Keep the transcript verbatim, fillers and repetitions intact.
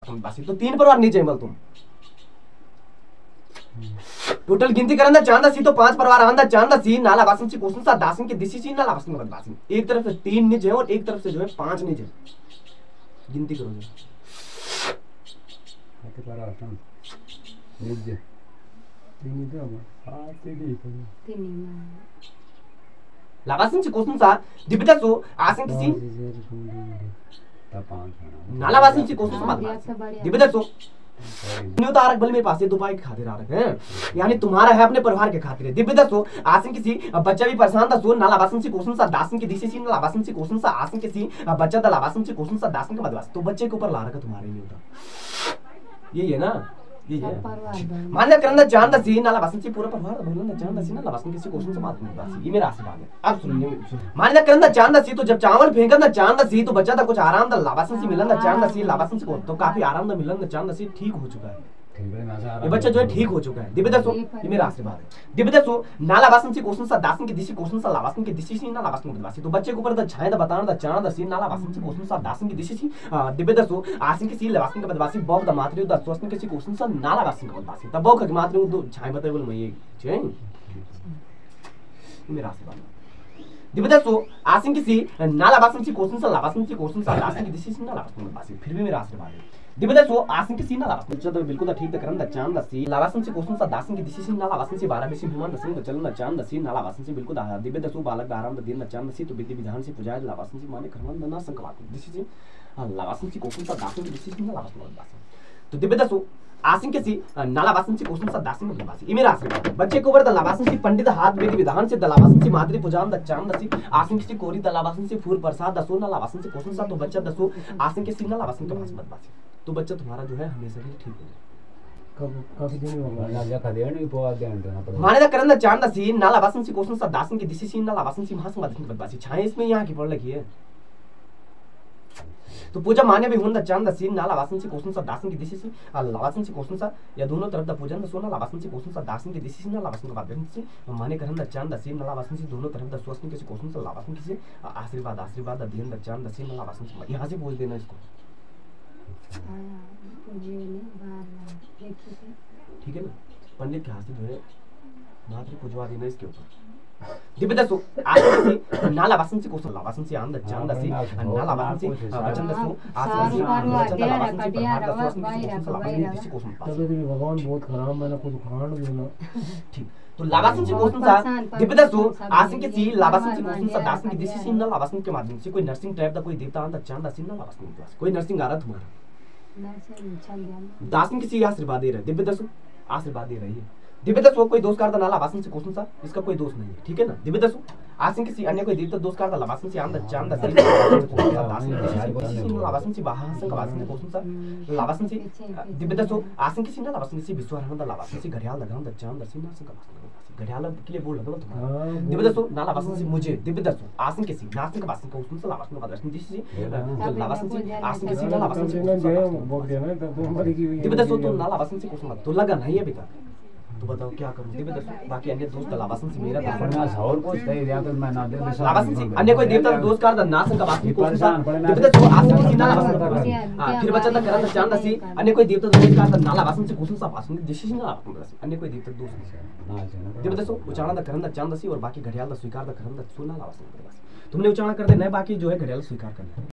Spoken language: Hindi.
वास्तव बासी तो तीन परिवार नीचे मल तुम टोटल गिनती करंदा चांदा सी तो पांच परिवार आंदा चांदा सी नाला वासन सी कोसन सा दासन के दिसी सी नाला वासन मत बासी एक तरफ से तीन निज है और एक तरफ से जो है पांच निज है गिनती करो जो आते पर आसन निज तीन निज हम आते दी तीन लावासन सी कोसन सा दिबता सो आसन किसी ता पांच नाला वासन सी कोसन सा मत दिबता सो न्यू तारक बल में पासे दुपाई के खातिर आ रखे हैं यानी तुम्हारा है अपने परिवार के खातिर दिव्य दसो आसन किसी बच्चा भी परेशान था सो नाला वासन से क्वेश्चन सा दासन की दिशा सी नाला वासन से क्वेश्चन सा आसन किसी बच्चा दा वासन से क्वेश्चन सा दासन के बदवास तो बच्चे के ऊपर ला रखा तुम्हारे नहीं होता यही है ना यही है मान्य करना चांदा सी नाला वासन से पूरा परिवार बोलना चांदा सी नाला वासन किसी क्वेश्चन से बात नहीं बात ये मेरा आशीर्वाद है अब सुनिए मान्य करना चांदा सी तो जब चावल फेंकना चांदा सी तो बच्चा था कुछ आराम दा लावासन से मिलना चांदा सी लावासन से को तो काफी आराम दा मिलना चांदा सी ठीक हो चुका है ये बच्चा जो है ठीक हो चुका है दिव्य दसो ये मेरा आशीर्वाद है दिव्य दसो नाला वासन से क्वेश्चन सा दासन की दिशा क्वेश्चन सा लावासन की दिशा सी नाला वासन की बदवासी तो बच्चे के ऊपर दा छाया दा बताना दा चांदा दा सी नाला वासन से क्वेश्चन सा दासन की दिशा सी दिव्य दसो आसन की सी लावासन की बदवासी बॉब दा मात्रियो दा स्वसन के सी क्वेश्चन सा नाला वासन की बदवासी तब बॉब के मात्रियो तो छाया बताए बोल मैं ये छै मेरा आशीर्वाद दिव्य दसो आसन की सी नाला वासन से क्वेश्चन सा लावासन से क्वेश्चन सा दासन की दिशा सी नाला वासन की बदवासी फिर भी मेरा आशीर्वाद है दिव्य सो आसन के सीना लावासन बच्चा तो बिल्कुल ठीक करन द चांद द सी लावासन से क्वेश्चन सा दासन की दिशा सी नाला वासन से बारह बेसी भूमान दसन द चलन द चांद द सी नाला वासन से बिल्कुल आहा दिव्य दसो बालक आराम द दिन द चांद द सी तो विधि विधान से पूजा लावासन से माने करवन द ना संकवाक दिशा सी लावासन से क्वेश्चन सा दासन की दिशा सी नाला वासन द दासन तो दिव्य दसो आसन के सी नाला वासन से क्वेश्चन सा दासन द बासी ये मेरा आशीर्वाद बच्चे के ऊपर द लावासन से पंडित हाथ विधि विधान से द लावासन से मातृ पूजान द चांद द सी आसन के सी कोरी द लावासन से फूल प्रसाद द सो नाला वासन से क्वेश्चन सा तो बच्चा दसो आसन के सी नाला वासन के पास मत बासी तो बच्चा तुम्हारा जो है हमेशा ही ठीक हो कब काफी दिन हो गया ना का देण भी पोवा देण देना पड़ेगा माने दा करन दा चांद दा सी नाला वासन सी क्वेश्चन सा दासन की दिशा सी नाला वासन सी महासंग मदन की बदवासी छाए इसमें यहां की पढ़ लगी है तो पूजा माने भी हुन दा चांद दा सी नाला वासन सी क्वेश्चन सा दासन की दिशा सी लावासन सी क्वेश्चन सा या दोनों तरफ दा पूजन दा सोना लावासन सी क्वेश्चन सा दासन की दिशा सी नाला वासन का बात सी माने करन दा चांद दा सी नाला वासन सी दोनों तरफ दा सोसन के क्वेश्चन सा लावासन की से आशीर्वाद आशीर्वाद दा दिन दा चांद दा सी नाला वासन से यहां से बोल देना इसको ठीक है ना पंडित के हाथ से जो है मात्र पुजवा देना इसके ऊपर दिव्य दसो आसन से नाला वासन से कोसन लावासन से आंद चांद से नाला वासन से वचन दसो आसन से वचन लावासन से प्रभात दसो आसन से लावासन से कोसन पास तब भगवान बहुत खराब मैंने कुछ खाण देना ठीक तो लावासन से कोसन सा दिव्य दसो आसन के सी लावासन से कोसन सा दासन की दिशा से ना लावासन के माध्यम से कोई नर्सिंग टाइप का कोई देवता आंद चांद से ना लावासन के पास कोई नर्सिंग आ रहा तुम्हारा दासन किसी आशीर्वाद दे रहे दिव्य दसो आशीर्वाद दे रही है दिव्य दसो कोई दोष करता नाला वासन से क्वेश्चन सा इसका कोई दोष नहीं है ठीक है ना दिव्य दसो आसन किसी अन्य कोई देवता दोष करता लावासन से आंद चांद से लावासन से बाहासन का वासन क्वेश्चन सा लावासन से दिव्य दसो आसन किसी ना लावासन से विश्वास लावासन से घड़ियाल लगाम द चांद से ना का वासन घड़ियाल के लिए बोल लगा तुम्हारा दिव्य दसो नाला वासन से मुझे दिव्य दसो आसन किसी नासन का वासन का उसमें लावासन का वासन दिशि लावासन से आसन किसी ना लावासन से दिव्य दसो तो नाला वासन से क्वेश्चन तो लगा नहीं है बेटा तो बताओ क्या करूं दिव्य दसो बाकी अन्य दोस्त लावासन से मेरा पढ़ना और कुछ नहीं दिया तो मैं ना दे लावासन से अन्य कोई देवता दोस्त कर द नासन का वासन को दिव्य दसो आसन किसी ना लावासन हां फिर बच्चा तक करा था चांद सी अन्य कोई देवता दोस्त कर द नाला वासन से क्वेश्चन सा वासन दिशि ना लावासन अन्य कोई देवता दोस्त दिव्य दसो उच्चारण द करन द चांद सी और बाकी घड़ियाल द स्वीकार द करन द सुना लावासन तुमने उच्चारण कर दे नहीं बाकी जो है घड़ियाल स्वीकार करना